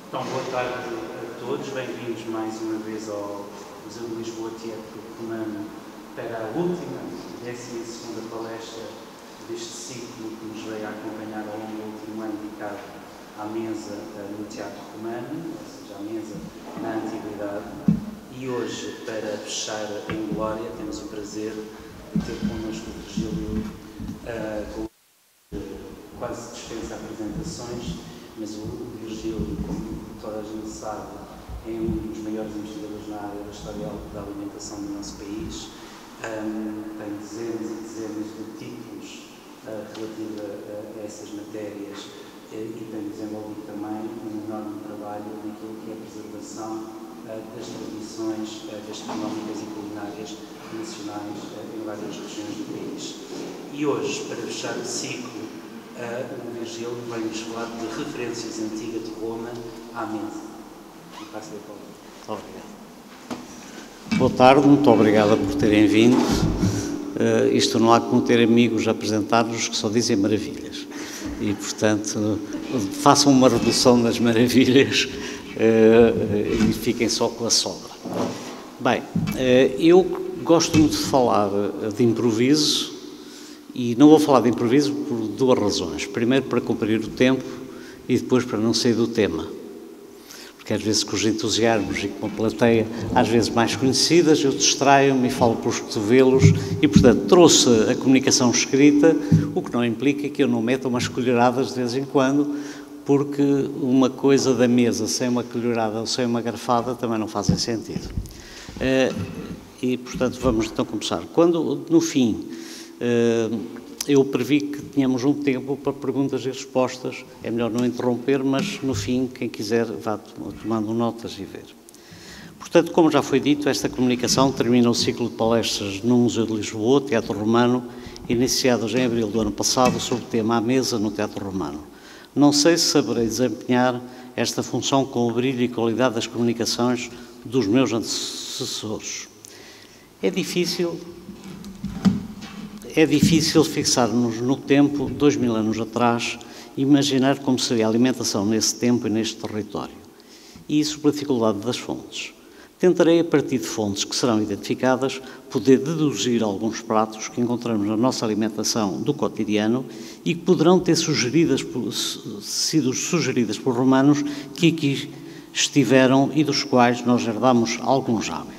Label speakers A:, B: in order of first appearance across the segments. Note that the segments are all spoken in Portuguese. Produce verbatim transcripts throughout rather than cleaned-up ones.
A: Então, boa tarde a todos, bem-vindos mais uma vez ao Museu de Lisboa Teatro Romano para a última, décima segunda palestra deste ciclo que nos veio a acompanhar ao longo do último ano dedicado à mesa no Teatro Romano, ou seja, à mesa na Antiguidade. E hoje, para fechar em glória, temos o prazer de ter connosco o Virgílio, uh, com quase dispensa apresentações, mas o Virgílio, como toda a gente sabe, é um dos maiores investigadores na área da história da alimentação do nosso país. Um, tem dezenas e dezenas de títulos uh, relativos a, a essas matérias uh, e tem desenvolvido também um enorme trabalho naquilo que é a preservação uh, das tradições uh, gastronómicas e culinárias nacionais uh, em várias regiões do país. E hoje, para fechar o ciclo, Uh, o Virgílio vai-nos falar de referências antigas de Roma à mesa. Passo a palavra.
B: Muito obrigado. Boa tarde, muito obrigada por terem vindo. Uh, isto não há como ter amigos a apresentar-nos que só dizem maravilhas. E, portanto, façam uma redução das maravilhas uh, e fiquem só com a sobra. Bem, uh, eu gosto muito de falar de improviso. E não vou falar de improviso por duas razões. Primeiro, para cumprir o tempo e depois para não sair do tema. Porque às vezes com os entusiasmos e com uma plateia, às vezes mais conhecidas, eu distraio-me e falo pelos cotovelos e, portanto, trouxe a comunicação escrita, o que não implica que eu não meta umas colheradas de vez em quando, porque uma coisa da mesa sem uma colherada ou sem uma garfada também não fazem sentido. E, portanto, vamos então começar. Quando, no fim, eu previ que tínhamos um tempo para perguntas e respostas, é melhor não interromper, mas no fim, quem quiser vá tomando notas e ver. Portanto, como já foi dito, esta comunicação termina o ciclo de palestras no Museu de Lisboa, Teatro Romano, iniciadas em abril do ano passado, sob o tema À Mesa no Teatro Romano. Não sei se saberei desempenhar esta função com o brilho e qualidade das comunicações dos meus antecessores. É difícil... É difícil fixar-nos no tempo, dois mil anos atrás, e imaginar como seria a alimentação nesse tempo e neste território. E isso pela dificuldade das fontes. Tentarei, a partir de fontes que serão identificadas, poder deduzir alguns pratos que encontramos na nossa alimentação do cotidiano e que poderão ter sugeridas, sido sugeridas por romanos que aqui estiveram e dos quais nós herdamos alguns hábitos.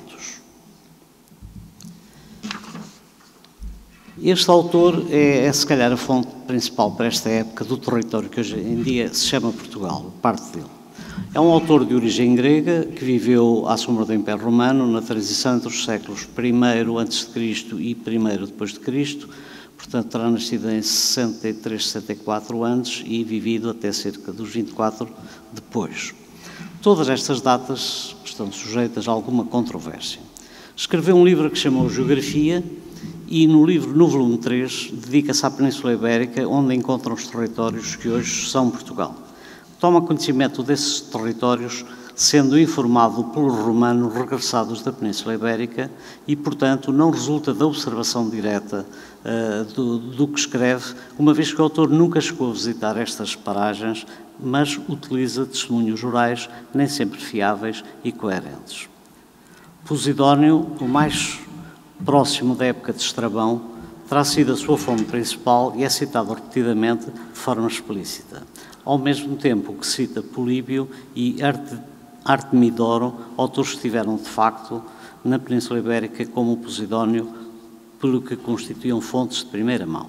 B: Este autor é, é, se calhar, a fonte principal para esta época do território que hoje em dia se chama Portugal, parte dele. É um autor de origem grega que viveu à sombra do Império Romano na transição entre os séculos primeiro antes de Cristo e primeiro depois de Cristo, portanto terá nascido em sessenta e três, sessenta e quatro antes e vivido até cerca dos vinte e quatro depois. Todas estas datas estão sujeitas a alguma controvérsia. Escreveu um livro que chamou Geografia, e no livro, no volume três, dedica-se à Península Ibérica, onde encontram os territórios que hoje são Portugal. Toma conhecimento desses territórios, sendo informado pelos romanos regressados da Península Ibérica e, portanto, não resulta da observação direta uh, do, do que escreve, uma vez que o autor nunca chegou a visitar estas paragens, mas utiliza testemunhos orais, nem sempre fiáveis e coerentes. Posidónio, o mais próximo da época de Estrabão, terá sido a sua fonte principal e é citado repetidamente de forma explícita. Ao mesmo tempo que cita Políbio e Artemidoro, autores que estiveram de facto na Península Ibérica como Posidónio, pelo que constituíam fontes de primeira mão.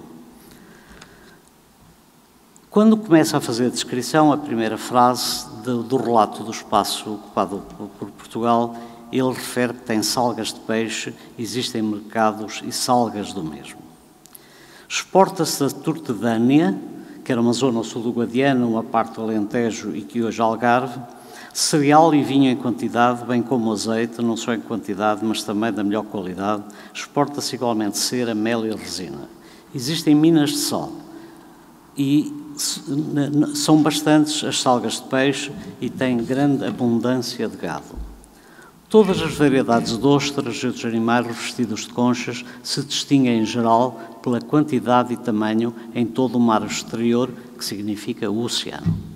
B: Quando começa a fazer a descrição, a primeira frase do, do relato do espaço ocupado por Portugal, ele refere que tem salgas de peixe, existem mercados e salgas do mesmo. Exporta-se da Tortedânia, que era uma zona ao sul do Guadiana, uma parte do Alentejo e que hoje é Algarve, cereal e vinho em quantidade, bem como azeite, não só em quantidade, mas também da melhor qualidade. Exporta-se igualmente cera, mel e resina. Existem minas de sal e são bastantes as salgas de peixe e tem grande abundância de gado. Todas as variedades de ostras e outros animais revestidos de conchas se distinguem, em geral, pela quantidade e tamanho em todo o mar exterior, que significa o oceano.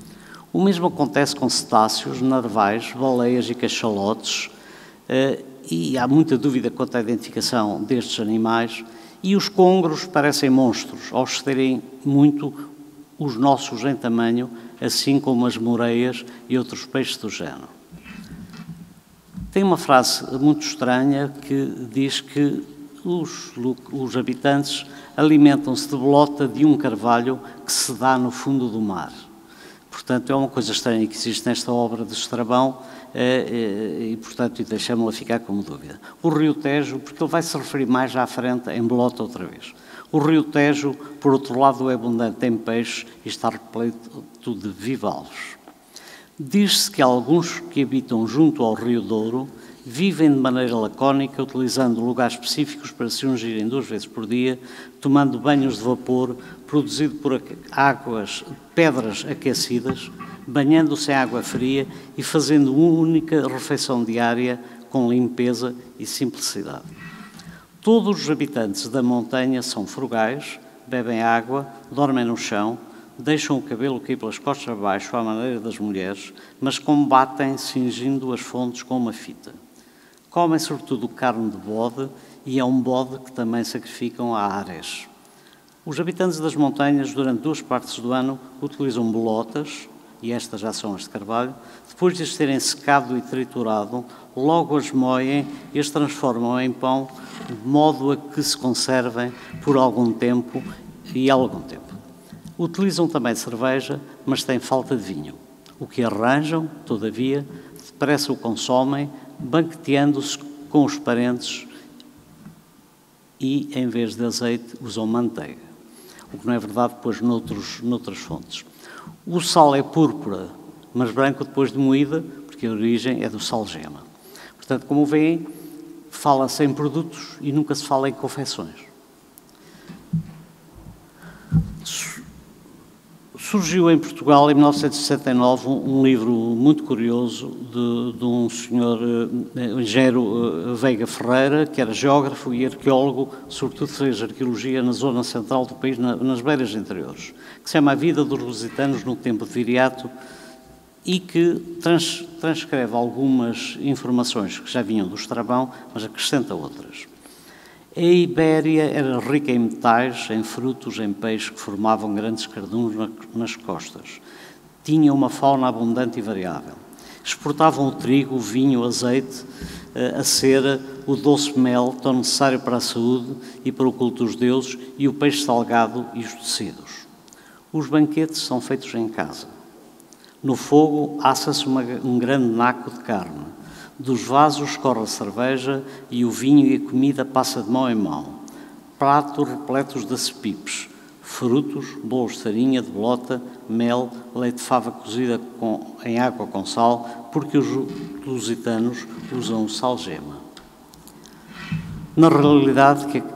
B: O mesmo acontece com cetáceos, narvais, baleias e cachalotes, e há muita dúvida quanto à identificação destes animais, e os congros parecem monstros, ao excederem muito os nossos em tamanho, assim como as moreias e outros peixes do género. Tem uma frase muito estranha que diz que os, os habitantes alimentam-se de bolota de um carvalho que se dá no fundo do mar. Portanto, é uma coisa estranha que existe nesta obra de Estrabão e, e portanto, deixamos-la ficar como dúvida. O Rio Tejo, porque ele vai se referir mais à frente em bolota outra vez. O Rio Tejo, por outro lado, é abundante em peixes e está repleto de bivalves. Diz-se que alguns que habitam junto ao Rio Douro vivem de maneira lacónica, utilizando lugares específicos para se ungirem duas vezes por dia, tomando banhos de vapor produzido por águas, pedras aquecidas, banhando-se em água fria e fazendo uma única refeição diária com limpeza e simplicidade. Todos os habitantes da montanha são frugais, bebem água, dormem no chão, deixam o cabelo cair pelas costas abaixo à maneira das mulheres, mas combatem cingindo as fontes com uma fita. Comem sobretudo carne de bode e é um bode que também sacrificam a Ares. Os habitantes das montanhas, durante duas partes do ano, utilizam bolotas, e estas já são as de carvalho, depois de as terem secado e triturado, logo as moem e as transformam em pão, de modo a que se conservem por algum tempo e algum tempo. Utilizam também cerveja, mas têm falta de vinho. O que arranjam, todavia, depressa o consomem, banqueteando-se com os parentes e, em vez de azeite, usam manteiga. O que não é verdade depois noutros, noutras fontes. O sal é púrpura, mas branco depois de moída, porque a origem é do salgema. Portanto, como veem, fala-se em produtos e nunca se fala em confecções. Surgiu em Portugal, em mil novecentos e sessenta e nove, um livro muito curioso de, de um senhor, Engenheiro Veiga Ferreira, que era geógrafo e arqueólogo, sobretudo fez arqueologia na zona central do país, na, nas beiras interiores, que se chama A Vida dos Lusitanos no Tempo de Viriato e que trans, transcreve algumas informações que já vinham do Estrabão, mas acrescenta outras. A Ibéria era rica em metais, em frutos, em peixes que formavam grandes carduns nas costas. Tinha uma fauna abundante e variável. Exportavam o trigo, o vinho, o azeite, a cera, o doce mel, tão necessário para a saúde e para o culto dos deuses, e o peixe salgado e os tecidos. Os banquetes são feitos em casa. No fogo assa-se um grande naco de carne. Dos vasos escorre a cerveja e o vinho e a comida passa de mão em mão. Pratos repletos de cepipes, frutos, bolos de farinha, de bolota, mel, leite de fava cozida com, em água com sal, porque os lusitanos usam o salgema. Na realidade, que a,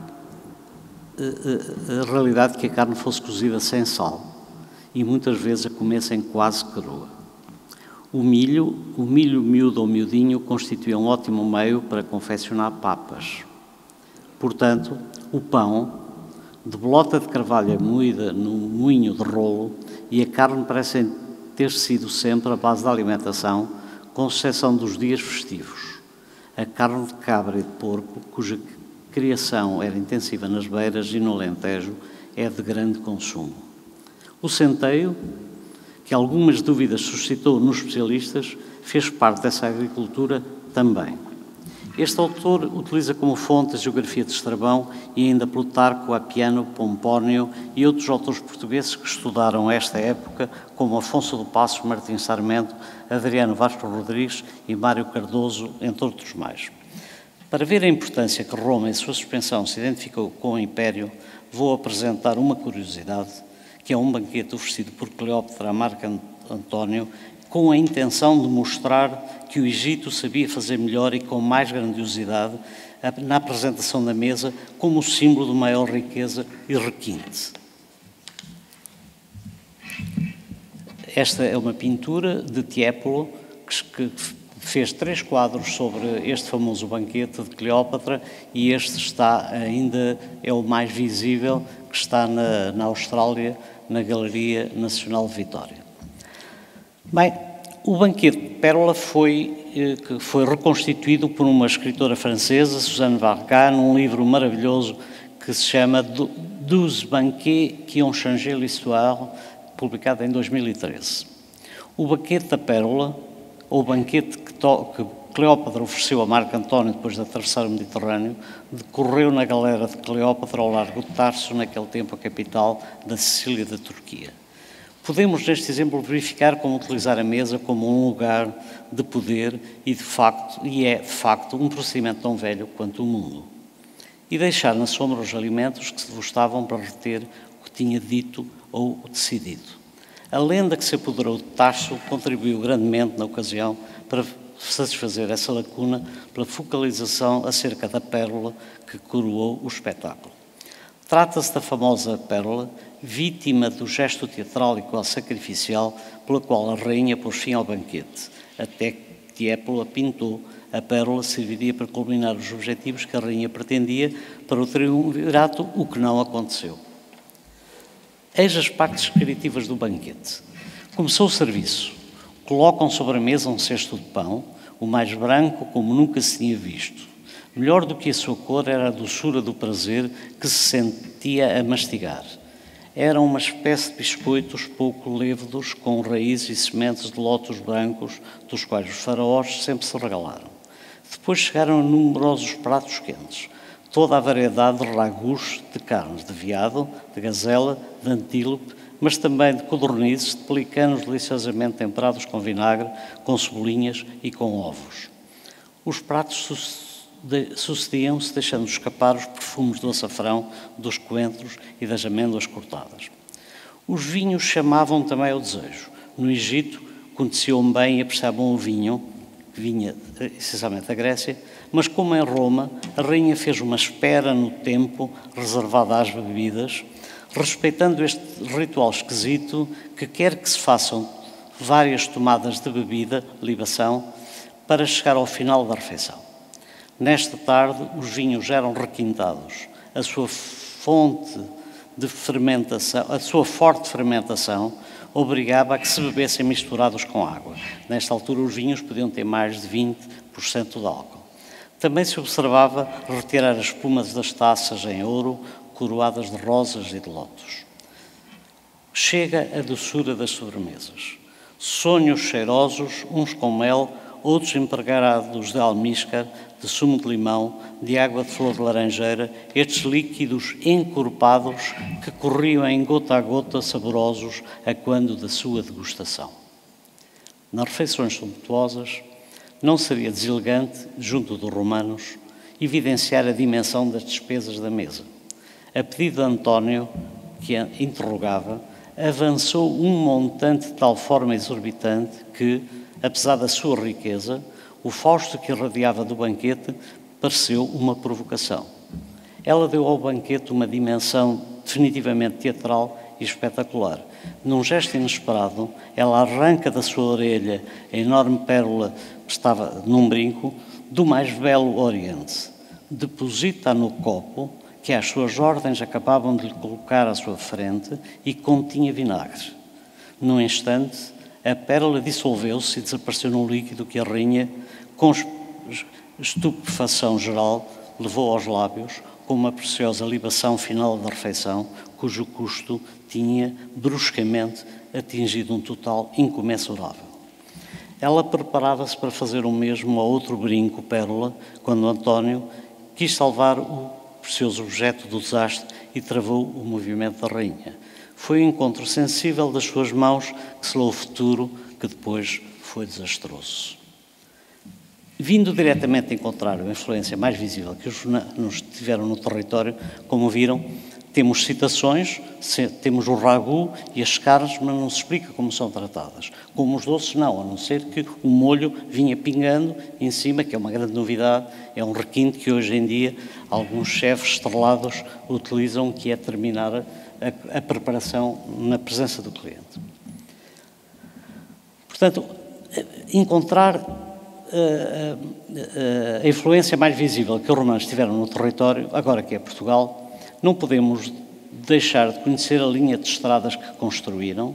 B: a, a realidade que a carne fosse cozida sem sal e muitas vezes a comessem quase crua. O milho, o milho miúdo ou miudinho, constituía um ótimo meio para confeccionar papas. Portanto, o pão, de bolota de carvalho moída no moinho de rolo, e a carne parecem ter sido sempre a base da alimentação, com exceção dos dias festivos. A carne de cabra e de porco, cuja criação era intensiva nas beiras e no Alentejo, é de grande consumo. O centeio, que algumas dúvidas suscitou nos especialistas, fez parte dessa agricultura também. Este autor utiliza como fonte a geografia de Estrabão e ainda Plutarco, Apiano, Pompónio e outros autores portugueses que estudaram esta época, como Afonso do Passos, Martim Sarmento, Adriano Vasco Rodrigues e Mário Cardoso, entre outros mais. Para ver a importância que Roma, em sua suspensão, se identificou com o Império, vou apresentar uma curiosidade, que é um banquete oferecido por Cleópatra a Marco António, com a intenção de mostrar que o Egito sabia fazer melhor e com mais grandiosidade na apresentação da mesa, como o símbolo de maior riqueza e requinte. Esta é uma pintura de Tiepolo, que fez três quadros sobre este famoso banquete de Cleópatra, e este está ainda, é o mais visível, que está na, na Austrália, na Galeria Nacional de Vitória. Bem, o banquete de Pérola foi, que foi reconstituído por uma escritora francesa, Suzanne Vargas, num livro maravilhoso que se chama Douze banquets qui ont changé l'histoire, publicado em dois mil e treze. O banquete da Pérola, ou o banquete que, que Cleópatra ofereceu a Marco António depois de atravessar o Mediterrâneo, decorreu na galera de Cleópatra ao largo de Tarso, naquele tempo a capital da Sicília da Turquia. Podemos, neste exemplo, verificar como utilizar a mesa como um lugar de poder e, de facto, e é, de facto, um procedimento tão velho quanto o mundo. E deixar na sombra os alimentos que se degustavam para reter o que tinha dito ou decidido. A lenda que se apoderou de Tarso contribuiu grandemente, na ocasião, para satisfazer essa lacuna pela focalização acerca da pérola que coroou o espetáculo. Trata-se da famosa pérola, vítima do gesto teatral e quase sacrificial pela qual a rainha pôs fim ao banquete, até que Épola pintou a pérola serviria para culminar os objetivos que a rainha pretendia para o triunvirato, o que não aconteceu. Eis as partes descritivas do banquete. Começou o serviço. Colocam sobre a mesa um cesto de pão, o mais branco como nunca se tinha visto. Melhor do que a sua cor era a doçura do prazer que se sentia a mastigar. Eram uma espécie de biscoitos pouco levedos, com raízes e sementes de lótus brancos, dos quais os faraós sempre se regalaram. Depois chegaram numerosos pratos quentes, toda a variedade de ragus de carnes, de veado, de gazela, de antílope, mas também de codornizes, de pelicanos deliciosamente temperados com vinagre, com cebolinhas e com ovos. Os pratos sucediam-se deixando escapar os perfumes do açafrão, dos coentros e das amêndoas cortadas. Os vinhos chamavam também ao desejo. No Egito, conheciam bem e apreciavam o vinho, que vinha essencialmente da Grécia, mas como em Roma, a rainha fez uma espera no tempo reservada às bebidas, respeitando este ritual esquisito que quer que se façam várias tomadas de bebida, libação, para chegar ao final da refeição. Nesta tarde, os vinhos eram requintados. A sua fonte de fermentação, a sua forte fermentação, obrigava a que se bebessem misturados com água. Nesta altura, os vinhos podiam ter mais de vinte por cento de álcool. Também se observava retirar as espumas das taças em ouro, coroadas de rosas e de lótus. Chega a doçura das sobremesas. Sonhos cheirosos, uns com mel, outros empregados de almíscar, de sumo de limão, de água de flor de laranjeira, estes líquidos encorpados que corriam em gota a gota saborosos a quando da sua degustação. Nas refeições sumptuosas, não seria deselegante, junto dos romanos, evidenciar a dimensão das despesas da mesa. A pedido de António, que a interrogava, avançou um montante de tal forma exorbitante que, apesar da sua riqueza, o fausto que irradiava do banquete pareceu uma provocação. Ela deu ao banquete uma dimensão definitivamente teatral e espetacular. Num gesto inesperado, ela arranca da sua orelha a enorme pérola que estava num brinco do mais belo Oriente. Deposita no copo que às suas ordens acabavam de lhe colocar à sua frente e continha vinagre. Num instante, a pérola dissolveu-se e desapareceu num líquido que a rainha, com estupefação geral, levou aos lábios com uma preciosa libação final da refeição, cujo custo tinha bruscamente atingido um total incomensurável. Ela preparava-se para fazer o mesmo a outro brinco, pérola, quando António quis salvar o precioso objeto do desastre e travou o movimento da rainha. Foi o encontro sensível das suas mãos que selou o futuro, que depois foi desastroso. Vindo diretamente a encontrar a influência mais visível que os romanos tiveram no território, como viram, temos citações, temos o ragu e as carnes, mas não se explica como são tratadas. Como os doces, não, a não ser que o molho vinha pingando em cima, que é uma grande novidade, é um requinte que hoje em dia alguns chefes estrelados utilizam, que é terminar a, a preparação na presença do cliente. Portanto, encontrar a, a, a influência mais visível que os romanos tiveram no território, agora que é Portugal, não podemos deixar de conhecer a linha de estradas que construíram,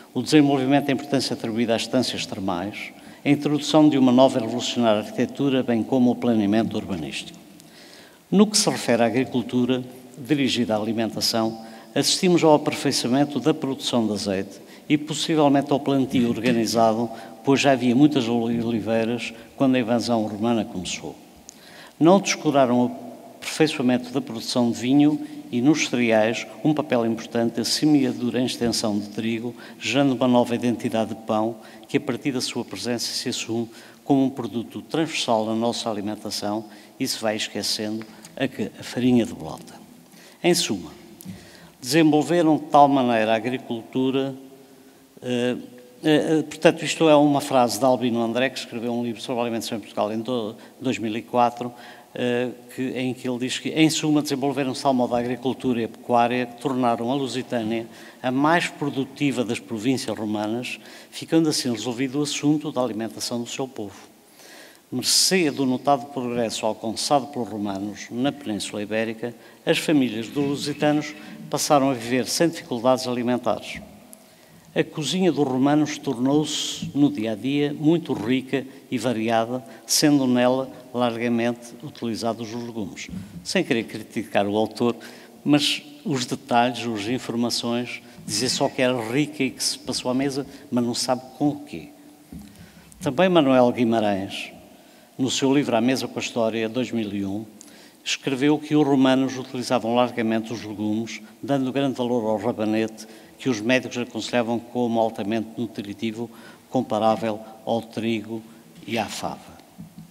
B: o desenvolvimento da importância atribuída às estâncias termais, a introdução de uma nova e revolucionária arquitetura, bem como o planeamento urbanístico. No que se refere à agricultura, dirigida à alimentação, assistimos ao aperfeiçoamento da produção de azeite e possivelmente ao plantio organizado, pois já havia muitas oliveiras quando a invasão romana começou. Não descuraram o aperfeiçoamento da produção de vinho e nos cereais um papel importante a semeadura em extensão de trigo, gerando uma nova identidade de pão que, a partir da sua presença, se assume como um produto transversal na nossa alimentação e se vai esquecendo a, que, a farinha de bolota. Em suma, desenvolveram de tal maneira a agricultura, eh, eh, portanto, isto é uma frase de Albino André, que escreveu um livro sobre a alimentação em Portugal em dois mil e quatro, eh, que, em que ele diz que, em suma, desenvolveram-se tal modo a agricultura e a pecuária que tornaram a Lusitânia a mais produtiva das províncias romanas, ficando assim resolvido o assunto da alimentação do seu povo. Mercê do notado progresso alcançado pelos romanos na Península Ibérica, as famílias dos lusitanos passaram a viver sem dificuldades alimentares. A cozinha dos romanos tornou-se, no dia-a-dia, muito rica e variada, sendo nela largamente utilizados os legumes. Sem querer criticar o autor, mas os detalhes, as informações, dizer só que era rica e que se passou à mesa, mas não sabe com o quê. Também Manuel Guimarães, no seu livro A Mesa com a História, dois mil e um, escreveu que os romanos utilizavam largamente os legumes, dando grande valor ao rabanete, que os médicos aconselhavam como altamente nutritivo, comparável ao trigo e à fava.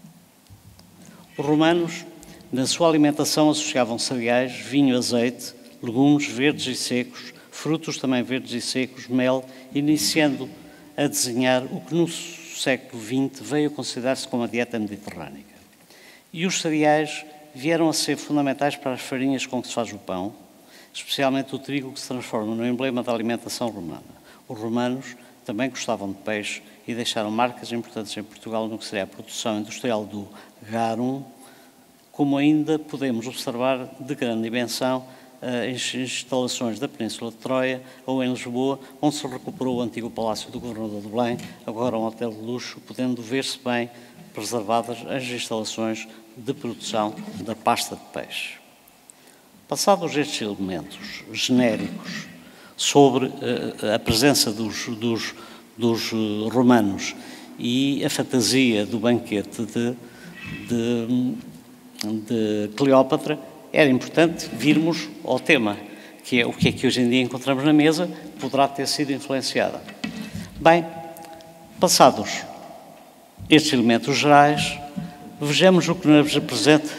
B: Os romanos, na sua alimentação, associavam cereais, vinho, azeite, legumes verdes e secos, frutos também verdes e secos, mel, iniciando a desenhar o que no século vinte veio a considerar-se como a dieta mediterrânica. E os cereais vieram a ser fundamentais para as farinhas com que se faz o pão, especialmente o trigo, que se transforma no emblema da alimentação romana. Os romanos também gostavam de peixe e deixaram marcas importantes em Portugal no que seria a produção industrial do garum, como ainda podemos observar de grande dimensão as instalações da Península de Troia ou em Lisboa, onde se recuperou o antigo Palácio do Governador de Belém, agora um hotel de luxo, podendo ver-se bem preservadas as instalações de produção da pasta de peixe. Passados estes elementos genéricos sobre a presença dos, dos, dos romanos e a fantasia do banquete de, de, de Cleópatra, era importante virmos ao tema, que é o que é que hoje em dia encontramos na mesa, poderá ter sido influenciada. Bem, passados estes elementos gerais, vejamos o que nos apresenta.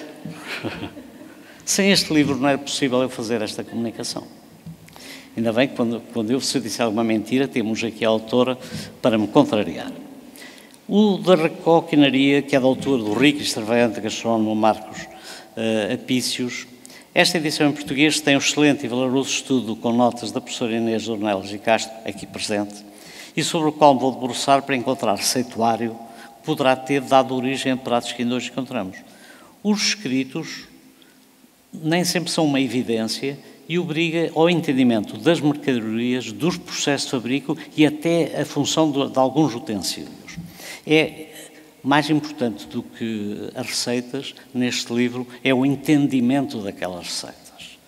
B: Sem este livro não era possível eu fazer esta comunicação. Ainda bem que quando, quando eu se disser alguma mentira, temos aqui a autora para me contrariar. O da Recoquinaria, que é da autora do rico e extravagante gastrónomo Marcos uh, Apícios. Esta edição em português tem um excelente e valoroso estudo com notas da professora Inês Dornelas e Castro, aqui presente, e sobre o qual me vou debruçar para encontrar receituário que poderá ter dado origem a pratos que ainda hoje encontramos. Os escritos nem sempre são uma evidência e obriga ao entendimento das mercadorias, dos processos de fabrico e até a função de, de alguns utensílios. É mais importante do que as receitas, neste livro, é o entendimento daquelas receitas.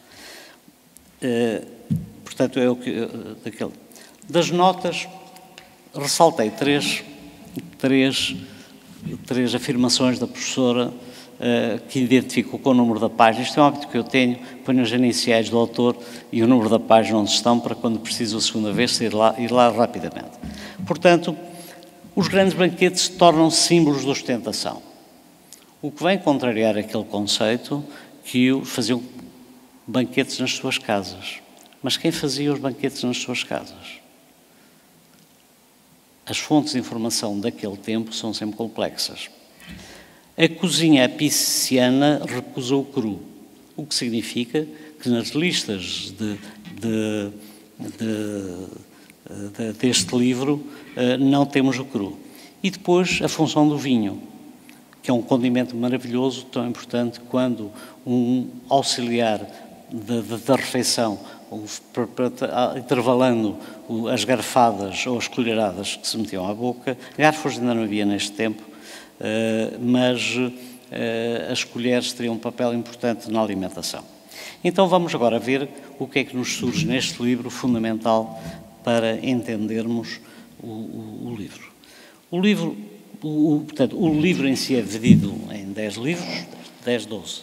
B: Uh, portanto, é o que... Uh, daquele. Das notas, ressaltei três, três, três afirmações da professora Uh, que identifico com o número da página. Isto é um hábito que eu tenho, ponho as iniciais do autor e o número da página onde estão, para quando preciso a segunda vez, ir lá, ir lá rapidamente. Portanto, os grandes banquetes tornam-se símbolos de ostentação, o que vem contrariar aquele conceito que faziam banquetes nas suas casas. Mas quem fazia os banquetes nas suas casas? As fontes de informação daquele tempo são sempre complexas. A cozinha apiciana recusou o cru, o que significa que nas listas de, de, de, de, deste livro não temos o cru. E depois a função do vinho, que é um condimento maravilhoso, tão importante quando um auxiliar da, da refeição intervalando as garfadas ou as colheradas que se metiam à boca. Garfos ainda não havia neste tempo, mas as colheres teriam um papel importante na alimentação. Então vamos agora ver o que é que nos surge neste livro fundamental para entendermos o, o, o livro. O livro, o, portanto, o livro em si é dividido em dez livros, dez, doze.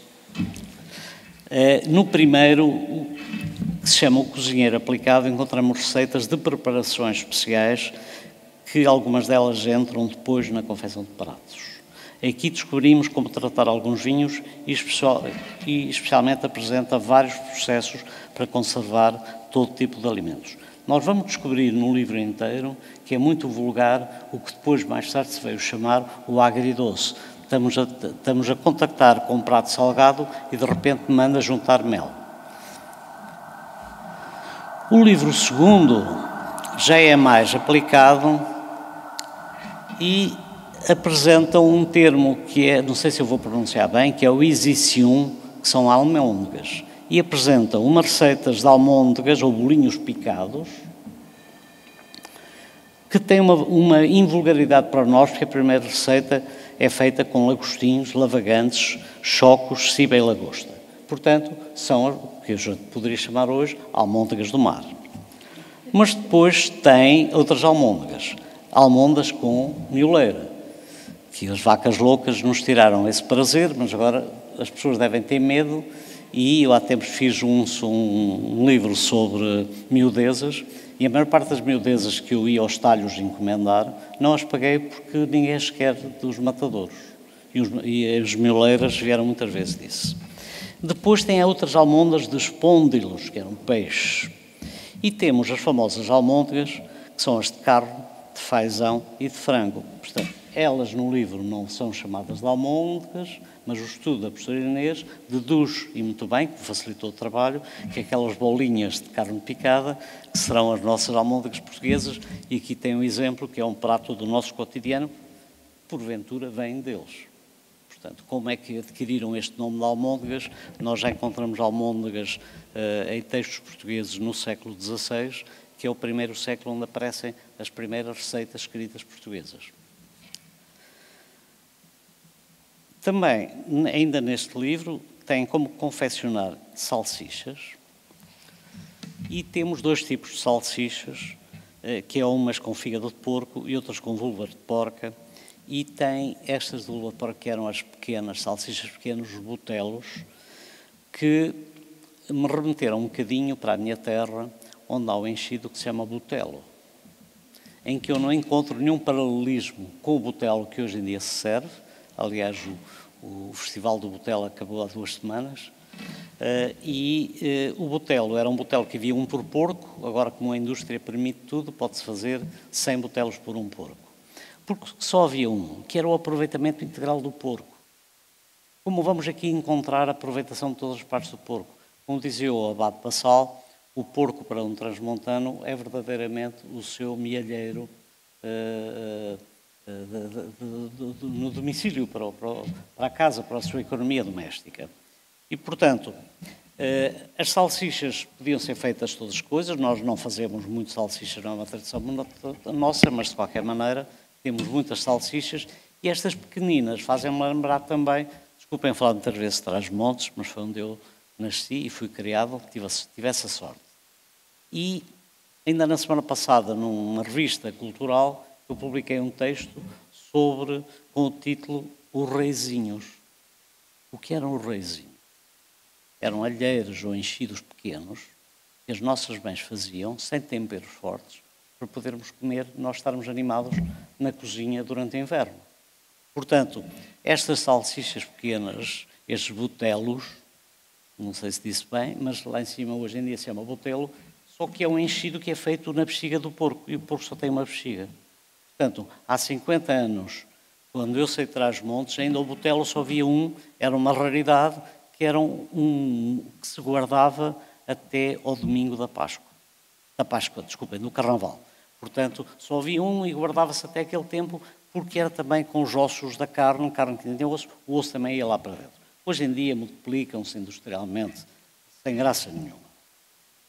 B: No primeiro, que se chama O Cozinheiro Aplicado, encontramos receitas de preparações especiais que algumas delas entram depois na confecção de pratos. Aqui descobrimos como tratar alguns vinhos e, especial, e especialmente apresenta vários processos para conservar todo tipo de alimentos. Nós vamos descobrir no livro inteiro que é muito vulgar o que depois, mais tarde, se veio chamar o agridoce. Estamos a, estamos a contactar com um prato salgado e de repente manda juntar mel. O livro segundo já é mais aplicado e apresenta um termo que é, não sei se eu vou pronunciar bem, que é o isicium, que são almôndegas. E apresenta umas receitas de almôndegas ou bolinhos picados que tem uma, uma invulgaridade para nós, porque a primeira receita é feita com lagostinhos, lavagantes, chocos, ciba e lagosta. Portanto, são o que eu já poderia chamar hoje almôndegas do mar. Mas depois tem outras almôndegas, almôndegas com mioleira, que as vacas loucas nos tiraram esse prazer, mas agora as pessoas devem ter medo, e eu há tempos fiz um, um, um livro sobre miudezas, e a maior parte das miudezas que eu ia aos talhos encomendar, não as paguei porque ninguém as quer dos matadouros. E, os, e as mioleiras vieram muitas vezes disso. Depois tem outras almôndegas de espôndilos, que eram peixes. E temos as famosas almôndegas, que são as de carne, de fazão e de frango. Portanto, elas no livro não são chamadas de almôndegas, mas o estudo da professora Inês deduz, e muito bem, que facilitou o trabalho, que aquelas bolinhas de carne picada, que serão as nossas almôndegas portuguesas, e aqui tem um exemplo que é um prato do nosso cotidiano, porventura vem deles. Portanto, como é que adquiriram este nome de almôndegas? Nós já encontramos almôndegas uh, em textos portugueses no século dezasseis, que é o primeiro século onde aparecem as primeiras receitas escritas portuguesas. Também, ainda neste livro, tem como confeccionar salsichas, e temos dois tipos de salsichas, que é umas com fígado de porco e outras com vulva de porca, e tem estas de vulva de porco, que eram as pequenas, salsichas pequenos, os botelos, que me remeteram um bocadinho para a minha terra, onde há o enchido que se chama botelo, em que eu não encontro nenhum paralelismo com o botelo que hoje em dia se serve. Aliás, o, o Festival do Botelo acabou há duas semanas, uh, e uh, o botelo era um botelo que havia um por porco, agora como a indústria permite tudo, pode-se fazer cem botelos por um porco. Porque só havia um, que era o aproveitamento integral do porco. Como vamos aqui encontrar a aproveitação de todas as partes do porco? Como dizia o Abade Passal, o porco para um transmontano é verdadeiramente o seu mielheiro uh, uh, De, de, de, de, no domicílio, para, o, para a casa, para a sua economia doméstica. E, portanto, eh, as salsichas podiam ser feitas todas as coisas, nós não fazemos muito salsichas, não é uma tradição nossa, mas de qualquer maneira temos muitas salsichas, e estas pequeninas fazem-me lembrar também, desculpem falar muitas vezes de Trás-os-Montes, mas foi onde eu nasci e fui criado, tive, tive essa sorte. E ainda na semana passada, numa revista cultural, eu publiquei um texto sobre, com o título Os Reizinhos. O que eram os reizinhos? Eram alheiros ou enchidos pequenos que as nossas mães faziam, sem temperos fortes, para podermos comer, nós estarmos animados na cozinha durante o inverno. Portanto, estas salsichas pequenas, estes botelos, não sei se disse bem, mas lá em cima hoje em dia se chama botelo, só que é um enchido que é feito na bexiga do porco, e o porco só tem uma bexiga. Portanto, há cinquenta anos, quando eu saí de Trás-os-Montes, ainda o botelo só havia um, era uma raridade, que era um, um que se guardava até ao domingo da Páscoa. Da Páscoa, desculpem, do Carnaval. Portanto, só havia um e guardava-se até aquele tempo, porque era também com os ossos da carne, carne que não tem osso, o osso também ia lá para dentro. Hoje em dia multiplicam-se industrialmente, sem graça nenhuma.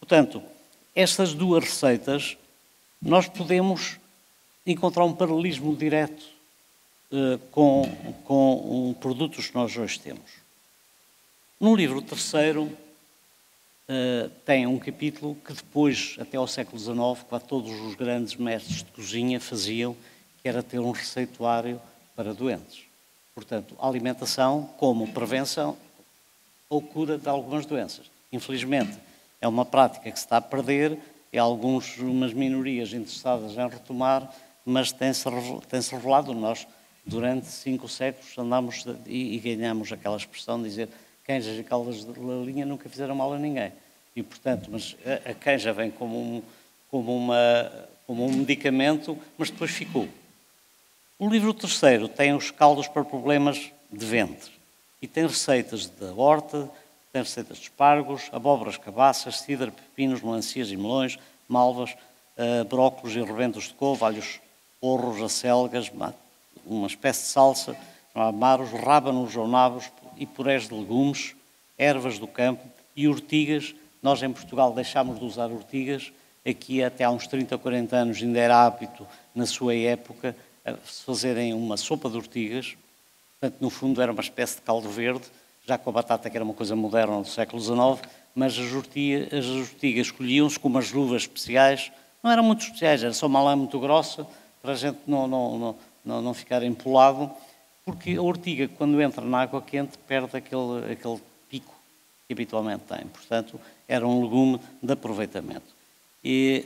B: portanto, estas duas receitas, nós podemos encontrar um paralelismo direto uh, com, com um, produtos que nós hoje temos. No livro terceiro, uh, tem um capítulo que depois, até ao século dezenove, quase todos os grandes mestres de cozinha faziam, que era ter um receituário para doentes. Portanto, a alimentação como prevenção ou cura de algumas doenças. Infelizmente, é uma prática que se está a perder, e há algumas minorias interessadas em retomar, mas tem-se tem-se revelado, nós, durante cinco séculos, andamos e, e ganhamos aquela expressão de dizer cães e caudas de linha nunca fizeram mal a ninguém. E, portanto, mas a, a canja vem como um, como, uma, como um medicamento, mas depois ficou. O livro terceiro tem os caldos para problemas de ventre e tem receitas de horta, tem receitas de espargos, abóboras, cabaças, cidra, pepinos, melancias e melões, malvas, uh, brócolos e rebentos de couve, alhos, porros, acelgas, uma espécie de salsa, amaros, rábanos ou nabos e purés de legumes, ervas do campo e ortigas. Nós em Portugal deixámos de usar ortigas, aqui até há uns trinta ou quarenta anos ainda era hábito, na sua época, fazerem uma sopa de ortigas. Portanto, no fundo era uma espécie de caldo verde, já com a batata, que era uma coisa moderna do século dezenove, mas as ortigas, as ortigas escolhiam-se com umas luvas especiais, não eram muito especiais, era só uma lã muito grossa, para a gente não, não, não, não, não ficar empolado, porque a ortiga, quando entra na água quente, perde aquele, aquele pico que habitualmente tem. Portanto, era um legume de aproveitamento. E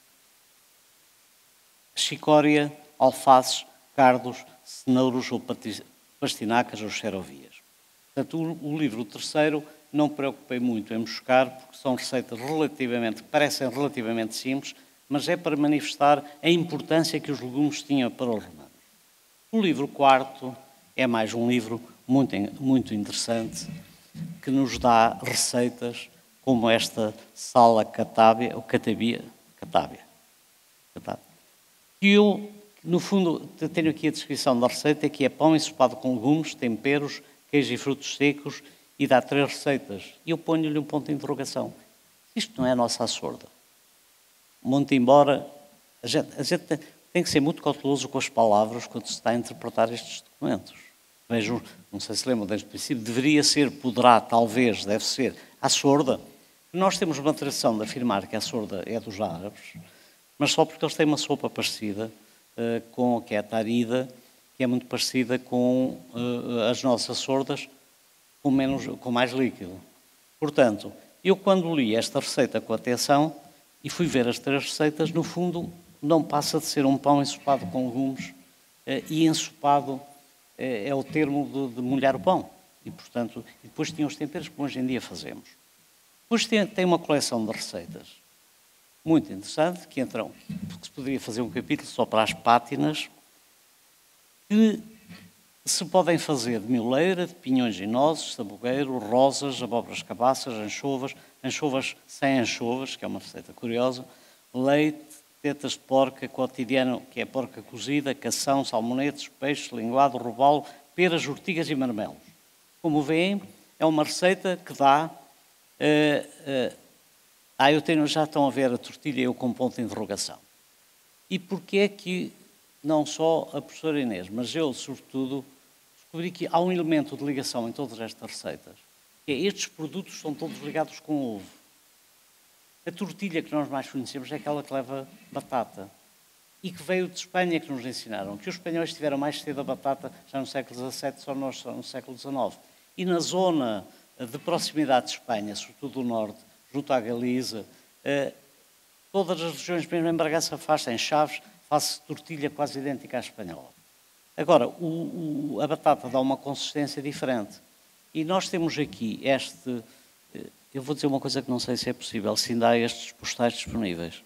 B: chicória, alfaces, cardos, cenouros ou pastinacas ou xerovias. Portanto, o, o livro terceiro não me preocupei muito em buscar, porque são receitas relativamente, parecem relativamente simples, mas é para manifestar a importância que os legumes tinham para os romanos. O livro quarto é mais um livro muito, muito interessante, que nos dá receitas como esta sala catábia, ou catabia, catábia, catábia. E eu, no fundo, tenho aqui a descrição da receita, que é pão ensopado com legumes, temperos, queijo e frutos secos, e dá três receitas. E eu ponho-lhe um ponto de interrogação. Isto não é a nossa açorda. Muito embora, a gente, a gente tem que ser muito cauteloso com as palavras quando se está a interpretar estes documentos. Vejam, não sei se lembram desde o princípio, deveria ser, poderá, talvez, deve ser, a açorda. Nós temos uma tradição de afirmar que a açorda é dos árabes, mas só porque eles têm uma sopa parecida, uh, com, que é a tarida, que é muito parecida com uh, as nossas açordas, com, menos, com mais líquido. Portanto, eu quando li esta receita com atenção e fui ver as três receitas, no fundo não passa de ser um pão ensopado com legumes, uh, e ensopado uh, é o termo de, de molhar o pão. E, portanto, e depois tinha os temperos que hoje em dia fazemos. Depois tem, tem uma coleção de receitas muito interessante, que entram, porque se poderia fazer um capítulo só para as pátinas, que se podem fazer de mioleira, de pinhões e nozes, sabugueiro, rosas, abóboras cabaças, anchovas, anchovas sem anchovas, que é uma receita curiosa, leite, tetas de porca cotidiano, que é porca cozida, cação, salmonetes, peixe, linguado, robalo, peras, ortigas e marmelos. Como veem, é uma receita que dá... Uh, uh, ah, eu tenho, já estão a ver a tortilha eu com ponto de interrogação. E porquê é que não só a professora Inês, mas eu, sobretudo, descobri que há um elemento de ligação em todas estas receitas, que é estes produtos são todos ligados com ovo. A tortilha que nós mais conhecemos é aquela que leva batata e que veio de Espanha, que nos ensinaram, que os espanhóis tiveram mais cedo a batata já no século dezassete, só nós só no século dezenove. E na zona de proximidade de Espanha, sobretudo do norte, junto à Galiza, eh, todas as regiões, mesmo em Bragança faz, em Chaves, faz tortilha quase idêntica à espanhola. Agora, o, o, a batata dá uma consistência diferente. E nós temos aqui este... Eh, eu vou dizer uma coisa que não sei se é possível, se ainda há estes postais disponíveis.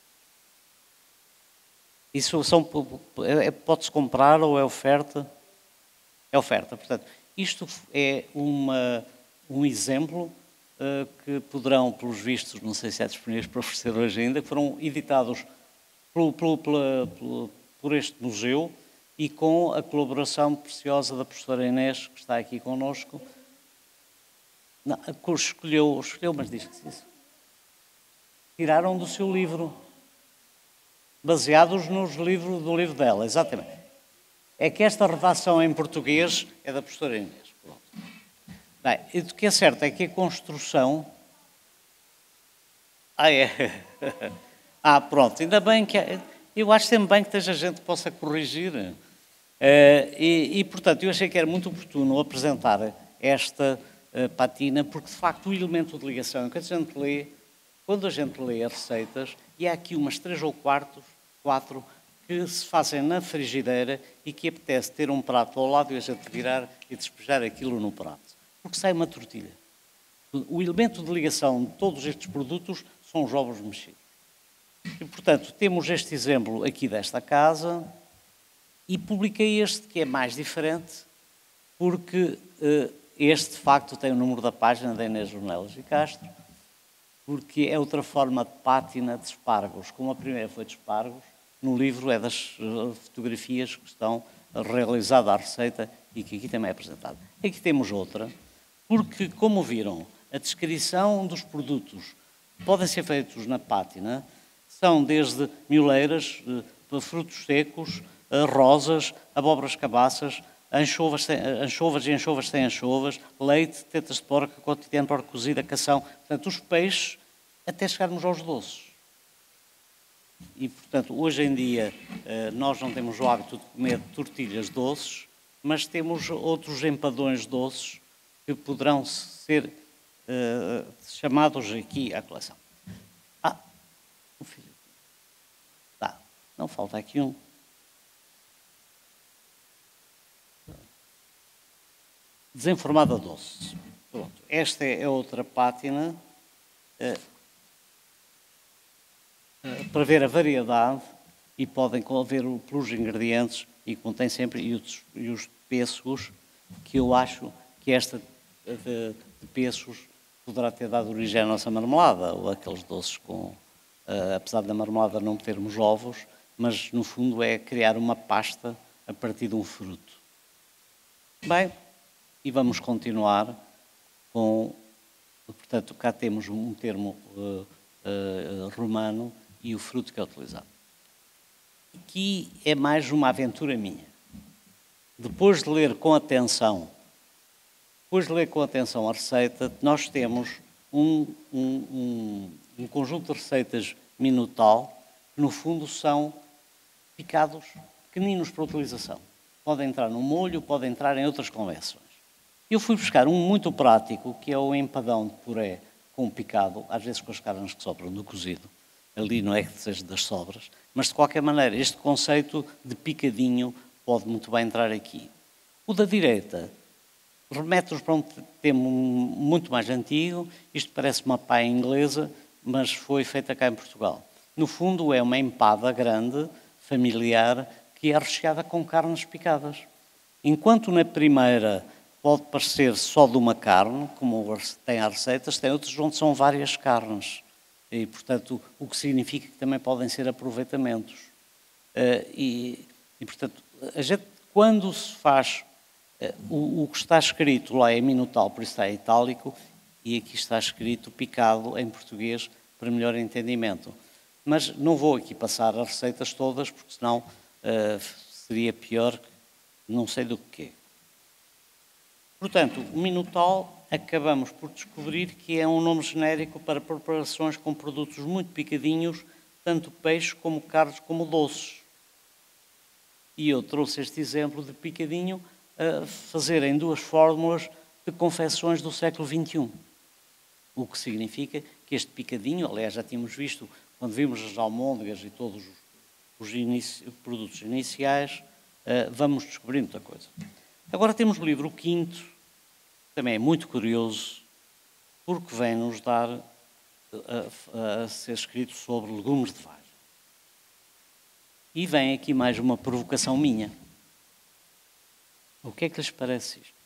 B: Isso são... É, pode-se comprar ou é oferta? É oferta. Portanto, isto é uma, um exemplo uh, que poderão, pelos vistos, não sei se é disponíveis para oferecer hoje ainda, que foram editados pelo, pelo, pela, pelo, por este museu e com a colaboração preciosa da professora Inês, que está aqui connosco. Não, a cor escolheu, escolheu, mas diz que isso. tiraram do seu livro, baseados nos livros, do livro dela, exatamente. É que esta redação em português é da professora Inês. Pronto. Bem, e o que é certo é que a construção... Ah, é? Ah, pronto, ainda bem que... Eu acho sempre bem que esteja gente que possa corrigir. Uh, e, e, portanto, eu achei que era muito oportuno apresentar esta uh, patina, porque, de facto, o elemento de ligação, quando a gente lê, quando a gente lê as receitas, e há aqui umas três ou quatro, quatro que se fazem na frigideira e que apetece ter um prato ao lado e a gente virar e despejar aquilo no prato. Porque sai uma tortilha. O elemento de ligação de todos estes produtos são os ovos mexidos. E, portanto, temos este exemplo aqui desta casa e publiquei este que é mais diferente porque uh, este, de facto, tem o número da página da Inês Ornelas e Castro, porque é outra forma de pátina de espargos. Como a primeira foi de espargos, no livro é das fotografias que estão realizadas à receita e que aqui também é apresentada. Aqui temos outra, porque, como viram, a descrição dos produtos podem ser feitos na pátina, são desde mioleiras, frutos secos, rosas, abóboras cabaças, anchovas, anchovas e anchovas sem anchovas, leite, tetas de porco, cotidiano, porco cozida, cação. Portanto, os peixes, até chegarmos aos doces. E, portanto, hoje em dia, nós não temos o hábito de comer tortilhas doces, mas temos outros empadões doces que poderão ser uh, chamados aqui à coleção. Ah, o filho. Tá, não falta aqui um. Desenformada doce. Pronto. Esta é outra pátina uh, uh, para ver a variedade e podem ver pelos ingredientes e contém sempre e os, e os pêssegos, que eu acho que esta de, de pêssegos poderá ter dado origem à nossa marmelada, ou aqueles doces com, uh, apesar da marmelada não termos ovos, mas no fundo é criar uma pasta a partir de um fruto. Bem, e vamos continuar com, portanto, cá temos um termo uh, uh, romano e o fruto que é utilizado. Aqui é mais uma aventura minha. Depois de ler com atenção, depois de ler com atenção a receita, nós temos um, um, um, um conjunto de receitas minutal, que no fundo são picados pequeninos para utilização. Podem entrar no molho, podem entrar em outras conversões. Eu fui buscar um muito prático, que é o empadão de puré com picado, às vezes com as carnes que sobram do cozido. Ali não é que seja das sobras, mas de qualquer maneira este conceito de picadinho pode muito bem entrar aqui. O da direita remete-nos para um tema muito mais antigo. Isto parece uma paia inglesa, mas foi feita cá em Portugal. No fundo é uma empada grande, familiar, que é recheada com carnes picadas. Enquanto na primeira pode parecer só de uma carne, como tem as receitas, tem outras onde são várias carnes. E, portanto, o que significa que também podem ser aproveitamentos. E, e portanto, a gente, quando se faz... O, o que está escrito lá é minutal, por isso está em itálico, e aqui está escrito picado em português para melhor entendimento. Mas não vou aqui passar as receitas todas, porque senão uh, seria pior, não sei do que. Portanto, o minutal acabamos por descobrir que é um nome genérico para preparações com produtos muito picadinhos, tanto peixe como carnes como doces. E eu trouxe este exemplo de picadinho a fazer em duas fórmulas de confecções do século vinte e um. O que significa que este picadinho, aliás, já tínhamos visto quando vimos as almôndegas e todos os inici- produtos iniciais, vamos descobrir muita coisa. Agora temos o livro quinto, que também é muito curioso, porque vem-nos dar a, a ser escrito sobre legumes de vagem. E vem aqui mais uma provocação minha. O que é que lhes parece isto?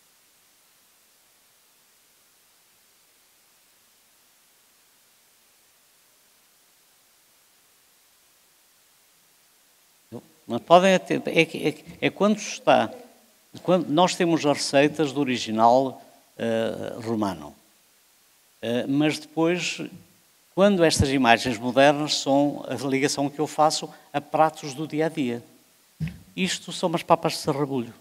B: Mas podem até, é, é, é quando está, quando nós temos as receitas do original uh, romano, uh, mas depois quando estas imagens modernas são a ligação que eu faço a pratos do dia-a-dia. Isto são umas papas de sarrabulho.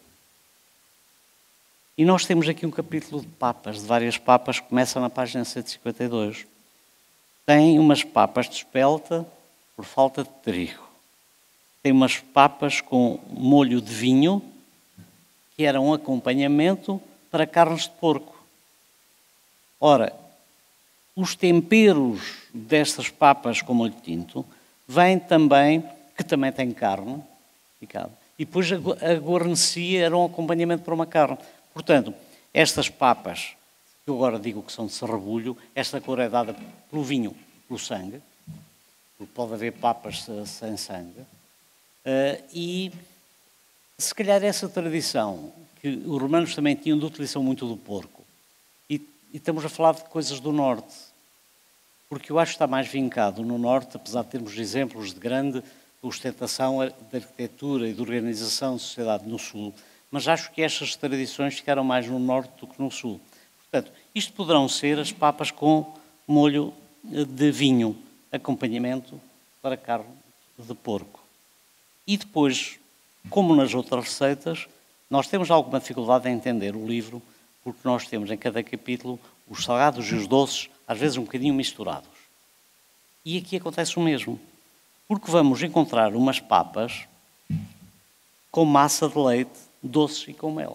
B: E nós temos aqui um capítulo de papas, de várias papas, que começa na página cento e cinquenta e dois. Tem umas papas de espelta por falta de trigo. Tem umas papas com molho de vinho, que era um acompanhamento para carnes de porco. Ora, os temperos destas papas com molho tinto vêm também, que também tem carne, e depois a guarnecia era um acompanhamento para uma carne. Portanto, estas papas, que eu agora digo que são de sarrabulho, esta cor é dada pelo vinho, pelo sangue, porque pode haver papas sem sangue, e se calhar essa tradição, que os romanos também tinham de utilização muito do porco, e, e estamos a falar de coisas do norte, porque eu acho que está mais vincado no norte, apesar de termos exemplos de grande ostentação de arquitetura e de organização de sociedade no sul, mas acho que estas tradições ficaram mais no norte do que no sul. Portanto, isto poderão ser as papas com molho de vinho, acompanhamento para carne de porco. E depois, como nas outras receitas, nós temos alguma dificuldade em entender o livro, porque nós temos em cada capítulo os salgados e os doces, às vezes um bocadinho misturados. E aqui acontece o mesmo, porque vamos encontrar umas papas com massa de leite, doces e com mel.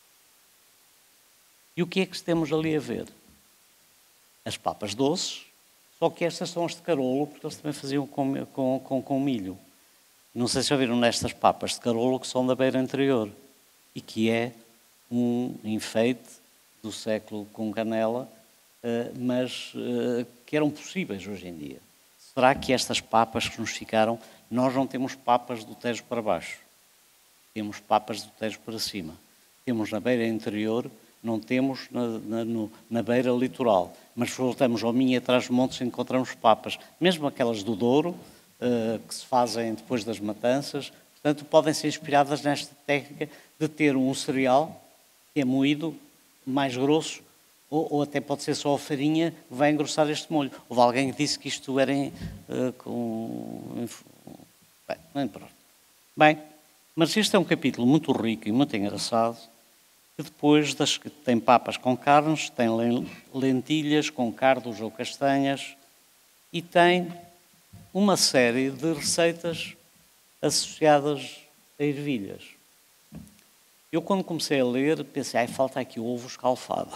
B: E o que é que temos ali a ver? As papas doces, só que estas são as de carolo, porque eles também faziam com, com, com, com milho. Não sei se já viram nestas papas de carolo que são da beira interior e que é um enfeite do século com canela, mas que eram possíveis hoje em dia. Será que estas papas que nos ficaram, nós não temos papas do Tejo para baixo, temos papas do Tejo para cima. Temos na beira interior, não temos na, na, no, na beira litoral. Mas voltamos ao Minho e atrás dos montes e encontramos papas. Mesmo aquelas do Douro, uh, que se fazem depois das matanças, portanto, podem ser inspiradas nesta técnica de ter um cereal que é moído mais grosso, ou, ou até pode ser só a farinha que vai engrossar este molho. Houve alguém que disse que isto era em, uh, com... Bem, não importa. Bem, mas este é um capítulo muito rico e muito engraçado, que depois das, tem papas com carnes, tem lentilhas com cardos ou castanhas e tem uma série de receitas associadas a ervilhas. Eu, quando comecei a ler, pensei, ai, falta aqui o ovo escalfado.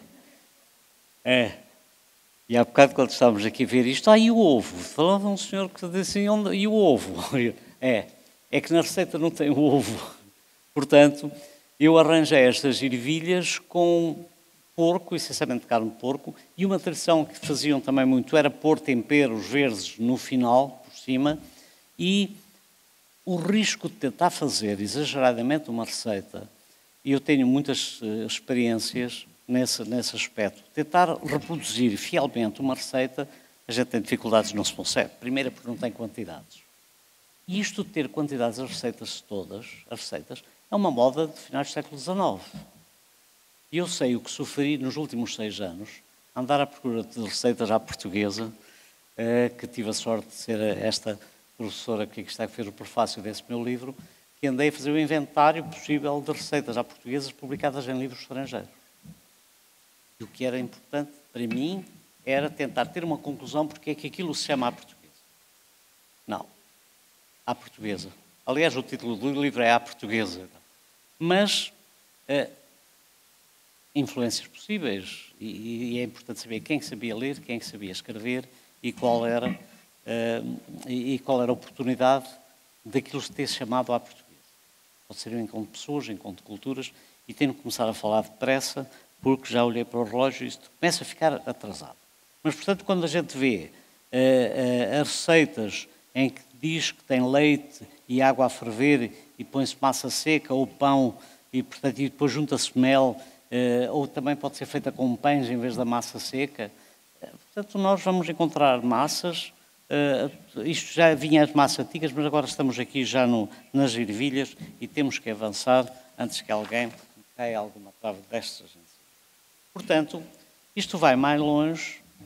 B: É. E há bocado, quando estávamos aqui a ver isto, ah, e o ovo? Falava um senhor que disse assim, onde, e o ovo? É, é que na receita não tem o ovo. Portanto, eu arranjei estas ervilhas com porco, essencialmente carne de porco, e uma tradição que faziam também muito era pôr temperos verdes no final, por cima, e o risco de tentar fazer exageradamente uma receita, e eu tenho muitas uh, experiências nesse, nesse aspecto, tentar reproduzir fielmente uma receita, a gente tem dificuldades, não se consegue. Primeiro porque não tem quantidades. E isto de ter quantidades, as receitas todas, as receitas, é uma moda de finais do século dezenove. E eu sei o que sofri nos últimos seis anos, andar à procura de receitas à portuguesa, uh, que tive a sorte de ser esta professora que está a fazer o prefácio desse meu livro, que andei a fazer o inventário possível de receitas à portuguesas publicadas em livros estrangeiros. E o que era importante para mim era tentar ter uma conclusão porque é que aquilo se chama à portuguesa. Não, à portuguesa. Aliás, o título do livro é à portuguesa. Mas uh, influências possíveis, e, e é importante saber quem sabia ler, quem sabia escrever e qual era, uh, e, e qual era a oportunidade daquilo se ter chamado à portuguesa. Pode ser um encontro de pessoas, um encontro de culturas, e tenho que começar a falar depressa, porque já olhei para o relógio e isto começa a ficar atrasado. Mas, portanto, quando a gente vê uh, uh, as receitas em que diz que tem leite e água a ferver e põe-se massa seca ou pão e, portanto, e depois junta-se mel, uh, ou também pode ser feita com pães em vez da massa seca. Uh, portanto, nós vamos encontrar massas. Uh, isto já vinha as massas antigas, mas agora estamos aqui já no, nas ervilhas e temos que avançar antes que alguém caia alguma trava destas. Portanto, isto vai mais longe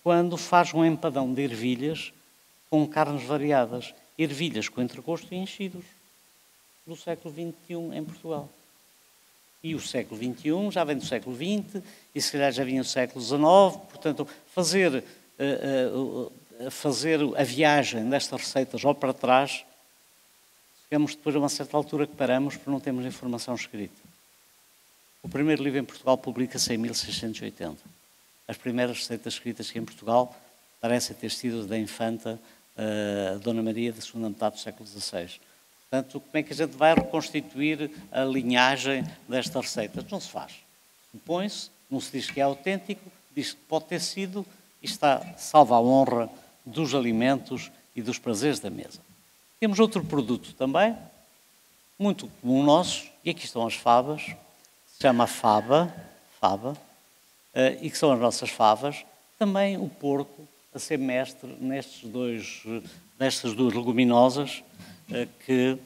B: quando faz um empadão de ervilhas com carnes variadas. Ervilhas com entrecosto e enchidos, do século vinte e um em Portugal. E o século vinte e um já vem do século vinte, e se calhar já vinha do século dezenove, portanto, fazer, uh, uh, fazer a viagem destas receitas ou para trás, chegamos depois a uma certa altura que paramos porque não temos informação escrita. O primeiro livro em Portugal publica-se em mil seiscentos e oitenta. As primeiras receitas escritas aqui em Portugal parecem ter sido da infanta uh, Dona Maria da segunda metade do século dezasseis. Portanto, como é que a gente vai reconstituir a linhagem destas receitas? Não se faz. Supõe-se, não se diz que é autêntico, diz que pode ter sido e está salva a honra dos alimentos e dos prazeres da mesa. Temos outro produto também, muito comum nosso, e aqui estão as favas, se chama fava, fava, e que são as nossas favas. Também o porco a ser mestre nestes dois, nestas duas leguminosas, que,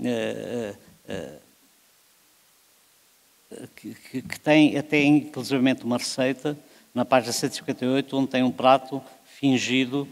B: que, que, que tem até inclusivamente uma receita, na página cento e cinquenta e oito, onde tem um prato fingido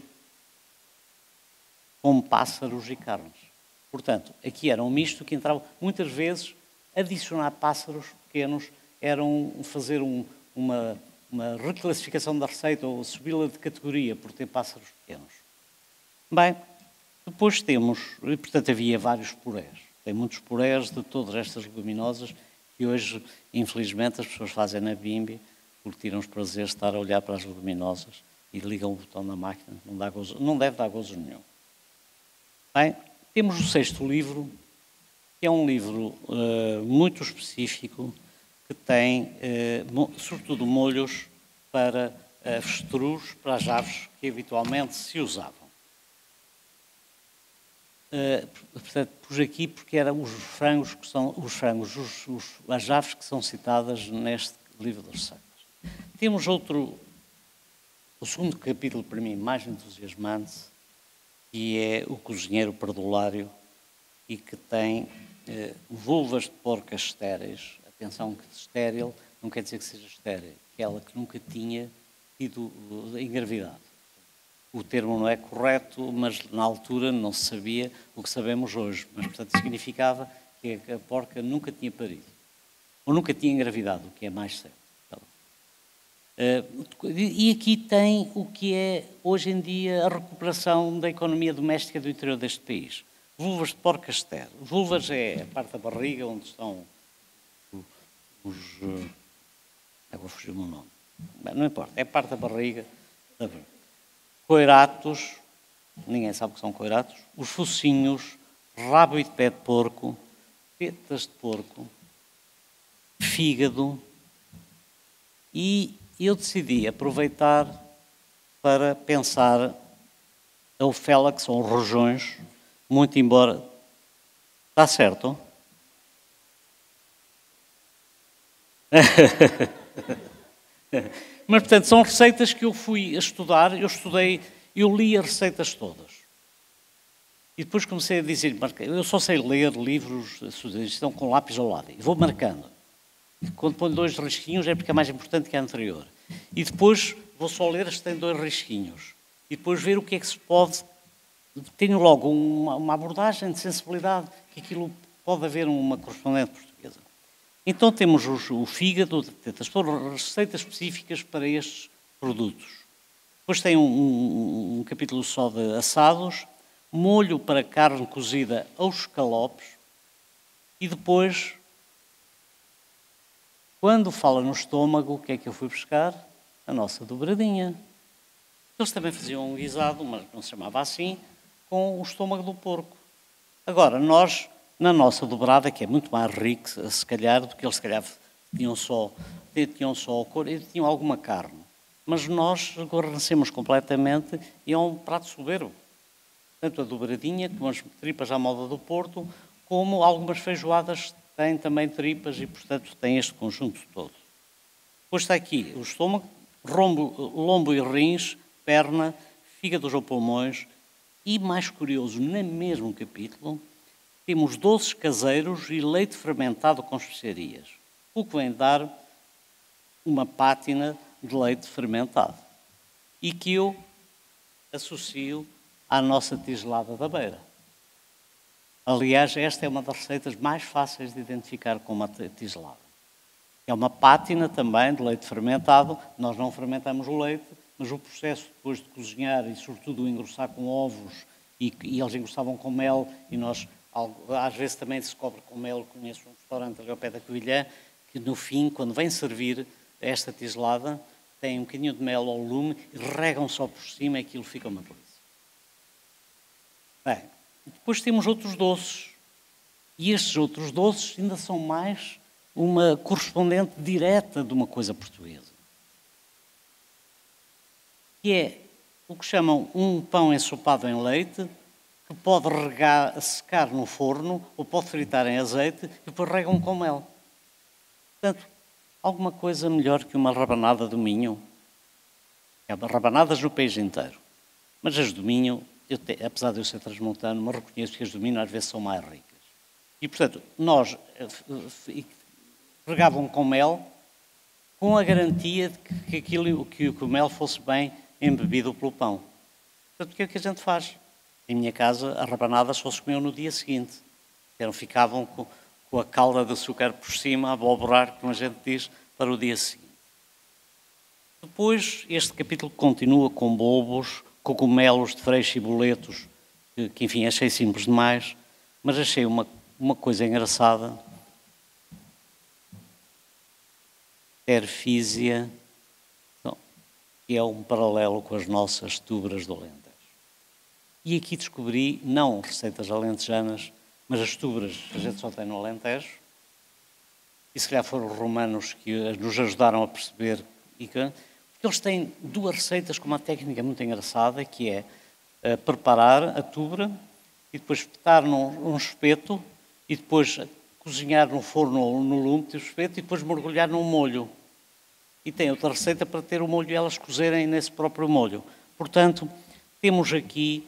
B: com pássaros e carnes. Portanto, aqui era um misto que entrava, muitas vezes, adicionar pássaros pequenos, era um, fazer um, uma, uma reclassificação da receita ou subi-la de categoria por ter pássaros pequenos. Bem, depois temos, e portanto havia vários purés. Tem muitos purés de todas estas leguminosas que hoje, infelizmente, as pessoas fazem na Bimbi porque tiram os prazeres de estar a olhar para as leguminosas e ligam o botão da máquina. Não, dá gozo, não deve dar gozo nenhum. Bem, temos o sexto livro, que é um livro uh, muito específico, que tem, uh, sobretudo, molhos para avestruz, para as aves que habitualmente se usavam. Uh, portanto, pus aqui porque eram os frangos que são os frangos, os, os, as aves que são citadas neste livro das receitas. Temos outro, o segundo capítulo para mim mais entusiasmante, que é o cozinheiro perdulário e que tem uh, vulvas de porcas estéreis. Atenção que estéril não quer dizer que seja estéril, aquela que nunca tinha tido engravidado. O termo não é correto, mas na altura não se sabia o que sabemos hoje. Mas, portanto, significava que a porca nunca tinha parido. Ou nunca tinha engravidado, o que é mais certo. E aqui tem o que é, hoje em dia, a recuperação da economia doméstica do interior deste país. Vulvas de porca estéril. Vulvas é a parte da barriga onde estão os... Agora fugiu-me o nome. Bem, não importa, é a parte da barriga da barriga. Coiratos, ninguém sabe o que são coiratos, os focinhos, rabo e de pé de porco, tetas de porco, fígado, e eu decidi aproveitar para pensar a ofela, que são os rojões, muito embora... Está certo? Mas, portanto, são receitas que eu fui a estudar, eu estudei, eu li as receitas todas. E depois comecei a dizer, eu só sei ler livros, estão com lápis ao lado, e vou marcando. Quando ponho dois risquinhos é porque é mais importante que a anterior. E depois vou só ler as que têm dois risquinhos. E depois ver o que é que se pode... Tenho logo uma, uma abordagem de sensibilidade, que aquilo pode haver uma correspondente portuguesa. Então temos o, o fígado, tetas, todas receitas específicas para estes produtos. Depois tem um, um, um capítulo só de assados, molho para carne cozida aos escalopes e depois, quando fala no estômago, o que é que eu fui buscar? A nossa dobradinha. Eles também faziam um guisado, mas não se chamava assim, com o estômago do porco. Agora, nós... Na nossa dobrada, que é muito mais rico, se calhar, do que eles, se calhar, tinham só, tinham só o couro e tinham alguma carne. Mas nós agornecemos completamente e é um prato soberbo. Tanto a dobradinha, com as tripas à moda do Porto, como algumas feijoadas têm também tripas e, portanto, tem este conjunto todo. Depois está aqui o estômago, rombo, lombo e rins, perna, fígados ou pulmões e, mais curioso, no mesmo capítulo, temos doces caseiros e leite fermentado com especiarias, o que vem dar uma pátina de leite fermentado. e que eu associo à nossa tigelada da beira. Aliás, esta é uma das receitas mais fáceis de identificar como a tigelada. É uma pátina também de leite fermentado. Nós não fermentamos o leite, mas o processo depois de cozinhar e, sobretudo, engrossar com ovos, e, e eles engrossavam com mel, e nós, às vezes, também se cobre com mel. Conheço um restaurante ali ao pé da Covilhã, que no fim, quando vem servir esta tigelada, tem um bocadinho de mel ao lume e regam só por cima e aquilo fica uma delícia. Bem, depois temos outros doces. E estes outros doces ainda são mais uma correspondente direta de uma coisa portuguesa. Que é o que chamam um pão ensopado em leite, que pode regar, secar no forno ou pode fritar em azeite e depois regam com mel. Portanto, alguma coisa melhor que uma rabanada do Minho? Há rabanadas no país inteiro. Mas as do Minho, eu te, apesar de eu ser transmontano, mas reconheço que as do Minho às vezes são mais ricas. E, portanto, nós regavam com mel com a garantia de que, que, aquilo, que o mel fosse bem embebido pelo pão. Portanto, o que é que a gente faz? Em minha casa, as rabanadas só se comiam no dia seguinte. Eram, ficavam com, com a calda de açúcar por cima, a aboborar, como a gente diz, para o dia seguinte. Depois, este capítulo continua com bobos, cogumelos de freixo e boletos, que, que enfim, achei simples demais, mas achei uma, uma coisa engraçada. Terfísia, que é um paralelo com as nossas tubras do Alentejo. E aqui descobri, não receitas alentejanas, mas as tubras que a gente só tem no Alentejo, e se calhar foram os romanos que nos ajudaram a perceber, e que, porque eles têm duas receitas com uma técnica muito engraçada, que é uh, preparar a tubra e depois espetar num, num espeto e depois cozinhar no forno ou no lume do espeto e depois mergulhar num molho. E tem outra receita para ter o molho e elas cozerem nesse próprio molho. Portanto, temos aqui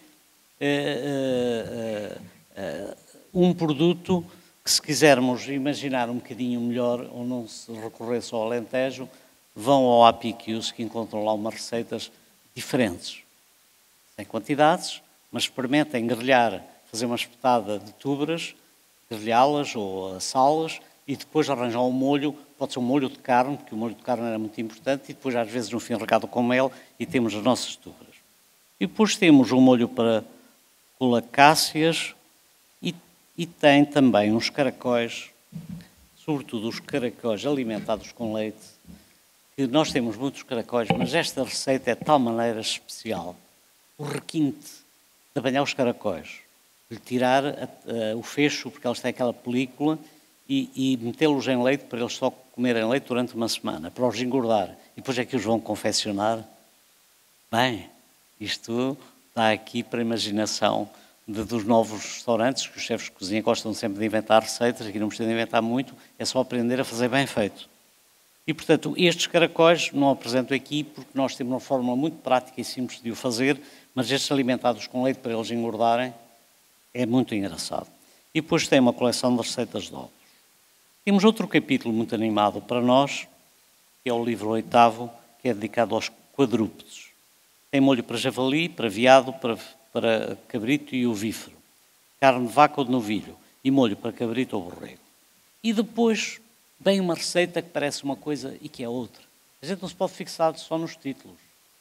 B: uh, uh, uh, um produto que, se quisermos imaginar um bocadinho melhor, ou não se recorrer só ao Alentejo, vão ao Apicius, que encontram lá umas receitas diferentes. Sem quantidades, mas experimentem grelhar, fazer uma espetada de tubras, grelhá-las ou assá-las, e depois arranjar um molho, pode ser um molho de carne, porque o molho de carne era muito importante, e depois às vezes no fim regado com mel, e temos as nossas tubras. E depois temos um molho para colacáceas, e, e tem também uns caracóis, sobretudo os caracóis alimentados com leite, que nós temos muitos caracóis, mas esta receita é de tal maneira especial. O requinte de apanhar os caracóis, de tirar a, a, o fecho, porque eles têm aquela película, e, e metê-los em leite para eles só comerem leite durante uma semana, para os engordar. E depois é que os vão confeccionar. Bem, isto está aqui para a imaginação de, dos novos restaurantes, que os chefes de cozinha gostam sempre de inventar receitas, aqui não precisa de inventar muito, é só aprender a fazer bem feito. E, portanto, estes caracóis não apresento aqui porque nós temos uma fórmula muito prática e simples de o fazer, mas estes alimentados com leite para eles engordarem é muito engraçado. E depois tem uma coleção de receitas de ovos. Temos outro capítulo muito animado para nós, que é o livro oitavo, que é dedicado aos quadrúpedes. Tem molho para javali, para veado, para, para cabrito e ovífero, carne de vaca ou de novilho, e molho para cabrito ou borrego. E depois vem uma receita que parece uma coisa e que é outra. A gente não se pode fixar só nos títulos.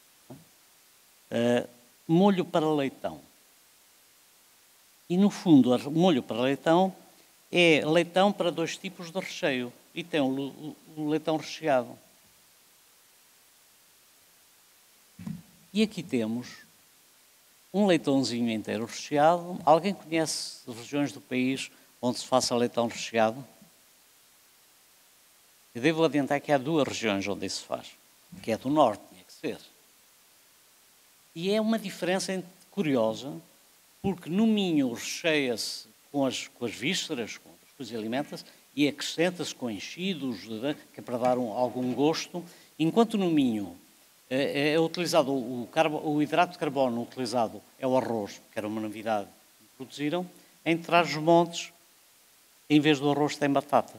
B: Uh, molho para leitão. E, no fundo, o molho para leitão é leitão para dois tipos de recheio. E tem o, o leitão recheado. E aqui temos um leitãozinho inteiro recheado. Alguém conhece regiões do país onde se faça leitão recheado? Eu devo adiantar que há duas regiões onde isso se faz. Que é do norte, tinha que ser. E é uma diferença curiosa, porque no Minho recheia-se com as, com as vísceras, com as coisas, alimenta-se, e acrescenta-se com enchidos, que é para dar um, algum gosto, enquanto no Minho é, é utilizado o, carbo, o hidrato de carbono utilizado é o arroz, que era uma novidade que produziram, em Trás-os-Montes, em vez do arroz tem batata.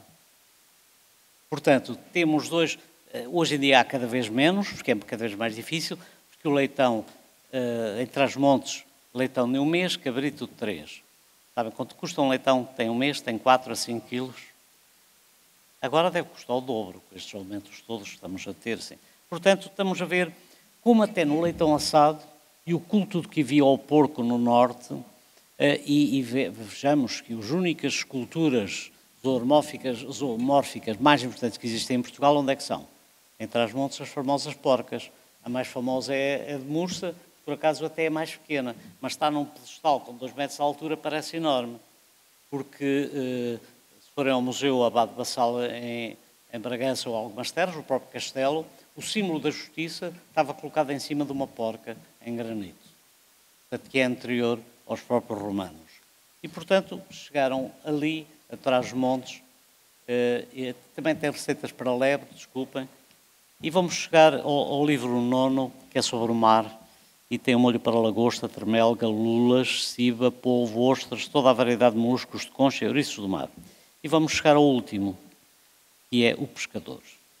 B: Portanto, temos dois, hoje em dia há cada vez menos, porque é cada vez mais difícil, porque que o leitão, uh, em Trás-os-Montes, leitão de um mês, cabrito de três. Sabem quanto custa um leitão que tem um mês, tem quatro a cinco quilos? Agora deve custar o dobro, com estes aumentos todos que estamos a ter. Sim. Portanto, estamos a ver como até no leitão assado e o culto de que havia ao porco no norte, uh, e, e vejamos que as únicas esculturas zoomórficas, zoomórficas mais importantes que existem em Portugal, onde é que são? Em Trás-os-Montes, as famosas porcas. A mais famosa é a de Mursa, por acaso até é mais pequena, mas está num pedestal com dois metros de altura, parece enorme, porque eh, se forem ao Museu Abade de Bassal em, em Bragança ou algumas terras, o próprio castelo, o símbolo da justiça estava colocado em cima de uma porca em granito, portanto, que é anterior aos próprios romanos. E, portanto, chegaram ali, a Trás-os-Montes, eh, e também tem receitas para lebre, desculpem, e vamos chegar ao, ao livro nono, que é sobre o mar, e tem um molho para lagosta, termelga, lulas, ciba, polvo, ostras, toda a variedade de moluscos de concha e ouriços do mar. E vamos chegar ao último, que é o pescador.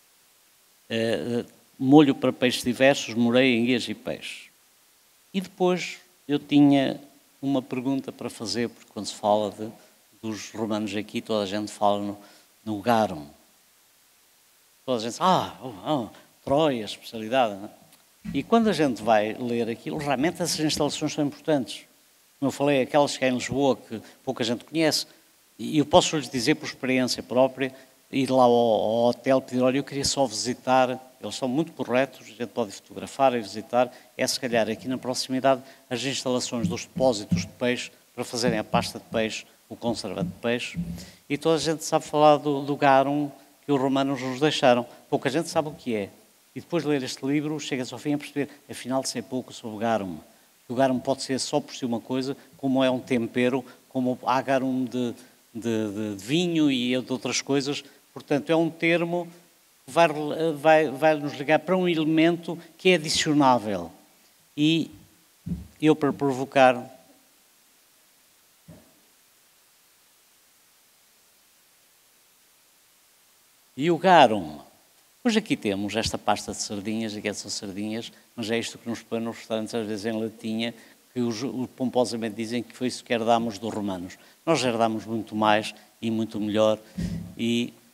B: Uh, molho para peixes diversos, moreia, enguias e peixe. E depois eu tinha uma pergunta para fazer, porque quando se fala de, dos romanos aqui, toda a gente fala no, no garum. Toda a gente diz, ah, oh, oh, Troia, especialidade, não é? E quando a gente vai ler aquilo, realmente essas instalações são importantes. Como eu falei, aquelas que há em Lisboa, que pouca gente conhece, e eu posso lhes dizer por experiência própria, ir lá ao, ao hotel, pedir, olha, eu queria só visitar, eles são muito corretos, a gente pode fotografar e visitar, é se calhar aqui na proximidade as instalações dos depósitos de peixe, para fazerem a pasta de peixe, o conservante de peixe, e toda a gente sabe falar do, do garum que os romanos nos deixaram. Pouca gente sabe o que é. E depois de ler este livro, chega-se ao fim a perceber, afinal, sei pouco sobre o garum. O garum pode ser só por si uma coisa, como é um tempero, como há garum de, de, de vinho e de outras coisas. Portanto, é um termo que vai, vai, vai nos ligar para um elemento que é adicionável. E eu, para provocar... E o garum... Hoje aqui temos esta pasta de sardinhas, aqui são sardinhas, mas é isto que nos põe nos restaurantes, às vezes em latinha, que os, pomposamente dizem que foi isso que herdámos dos romanos. Nós herdámos muito mais e muito melhor, e